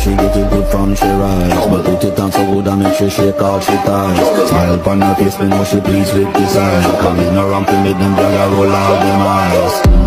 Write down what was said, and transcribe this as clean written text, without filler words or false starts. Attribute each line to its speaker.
Speaker 1: she get it good from she rise. But put it on so good and make sure she call she ties. Smile upon her face, me know she pleased with this eyes. Come in around to make them girl roll out them eyes.